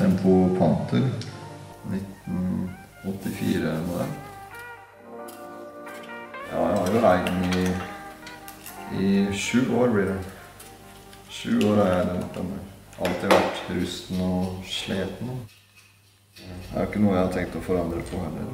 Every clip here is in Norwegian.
Tempo Panther, 1984-modell. Ja, jeg har jo eid den i 7 år blir det. 7 år har jeg eid den. Alltid vært rusten og sleten. Det er jo ikke noe jeg har tenkt å forandre på heller.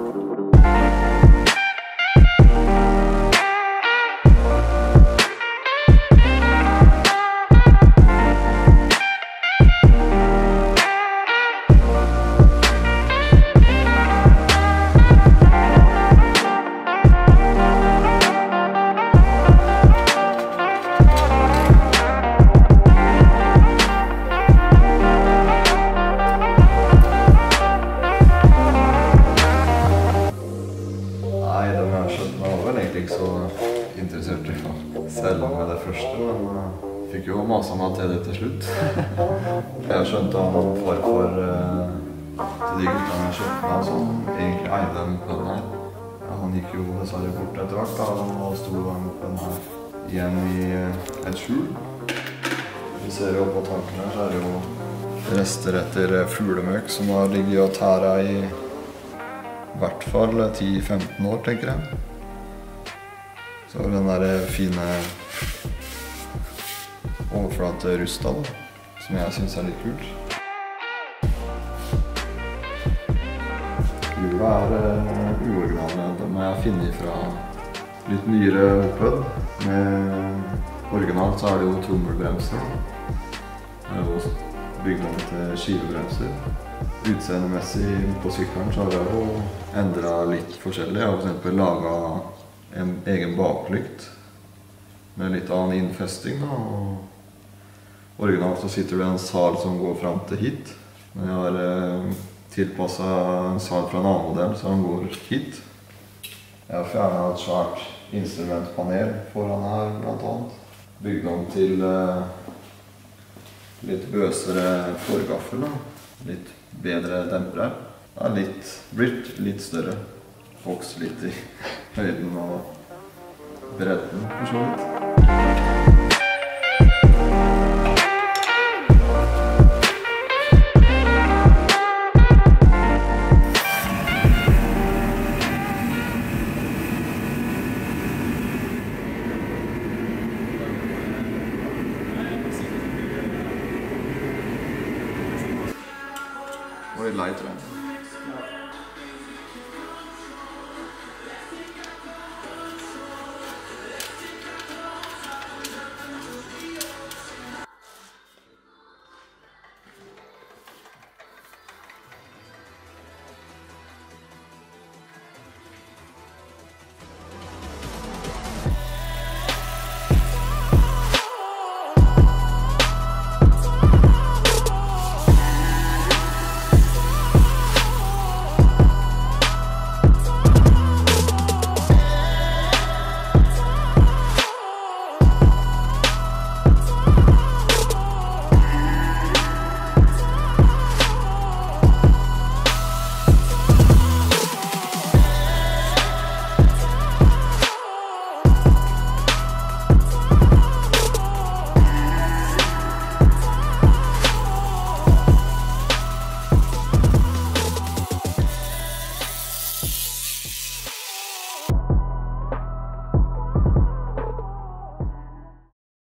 Ikke så interessert i å selge med det første, men fikk jo masse meg til det til slutt. Jeg skjønte han farfar til de guttene jeg kjøpte meg, som egentlig eide den mopeden her. Ja, han gikk jo dessverre bort etter hvert, da, og sto den mopeden her igjen i et skjul. Vi ser jo på tanken her, så er det jo rester etter fuglemøk som har ligget og tæret i hvert fall 10-15 år, tenker jeg. Så den der fine overflate rusta da, som jeg synes er litt kult. Hjula er uoriginale, dem har jeg funnet fra litt nyere moped. Med originalt så er det jo trommelbremser. Det er jo bygd om til skivebremser. Utseendemessig på sykkelen så har jeg jo endret litt forskjellig. Jeg har for eksempel laget en egen baklykt med litt annen innfesting, og originalt så sitter det en sal som går frem til hit, men jeg har tilpasset en sal fra en annen modell så den går hit. Jeg har fjernet et svært instrumentpanel foran her blant annet, bygd om til litt bøsere forgaffel, litt bedre dempere. Det er blitt litt større. Vokst litt i høyden og bredden, for så vidt. Det var litt lei, tror jeg.